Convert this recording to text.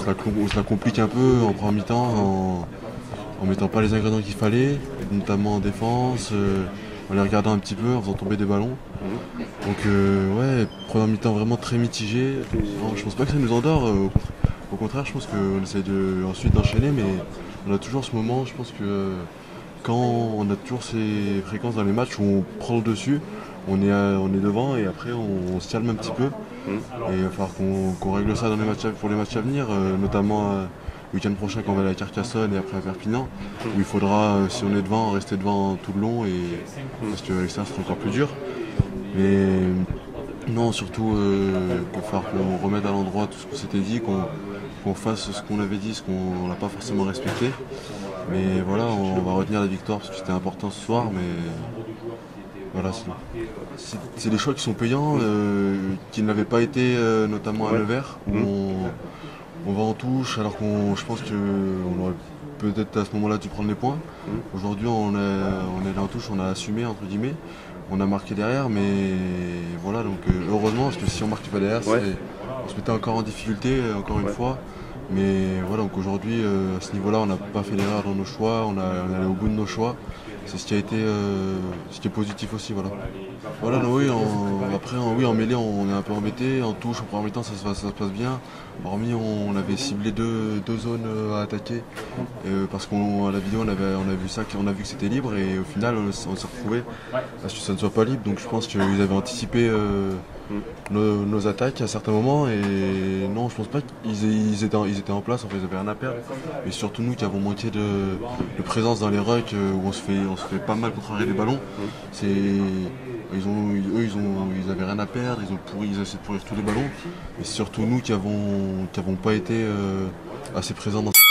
on se la complique un peu en première mi-temps en mettant pas les ingrédients qu'il fallait, notamment en défense, en les regardant un petit peu, en faisant tomber des ballons. Donc ouais, première mi-temps vraiment très mitigé. Non, je pense pas que ça nous endort. Au contraire, je pense qu'on essaie ensuite d'enchaîner, mais on a toujours ce moment, je pense que quand on a toujours ces fréquences dans les matchs où on prend le dessus, on est devant et après on se calme un petit peu. Et il va falloir qu'on règle ça pour les matchs à venir, notamment le week-end prochain quand on va aller à Carcassonne et après à Perpignan, où il faudra, si on est devant, rester devant tout le long, parce que l'extérieur sera encore plus dur. Mais non, surtout qu'il va falloir qu'on remette à l'endroit tout ce qu'on s'était dit, qu'on fasse ce qu'on avait dit, ce qu'on n'a pas forcément respecté. Mais voilà, on va retenir la victoire parce que c'était important ce soir, mais voilà, c'est des choix qui sont payants, qui n'avaient pas été notamment à Nevers, où on va en touche alors je pense qu'on aurait peut-être à ce moment-là dû prendre les points. Aujourd'hui on est allé en touche, on a assumé entre guillemets, on a marqué derrière, mais voilà, donc heureusement, parce que si on marquait pas derrière, on se mettait encore en difficulté, encore une fois. Mais voilà, donc aujourd'hui, à ce niveau-là, on n'a pas fait l'erreur dans nos choix, on est allé au bout de nos choix. C'est ce qui a été ce qui est positif aussi, voilà. Voilà, non, oui, après, oui, en mêlée, on est un peu embêté. En touche, en premier temps, ça se passe bien. Hormis, on avait ciblé deux zones à attaquer. Parce qu'à la vidéo, on a vu ça, on a vu que c'était libre. Et au final, on s'est retrouvé à ce que ça ne soit pas libre. Donc je pense qu'ils avaient anticipé nos attaques à certains moments. Et non, je pense pas qu'ils étaient en place. En fait, ils avaient rien à perdre. Mais surtout nous qui avons manqué de présence dans les rucks où on se fait pas mal contrarier les ballons. Ils avaient rien à perdre, ils essaient de pourrir tous les ballons. Et c'est surtout nous qui avons pas été assez présents dans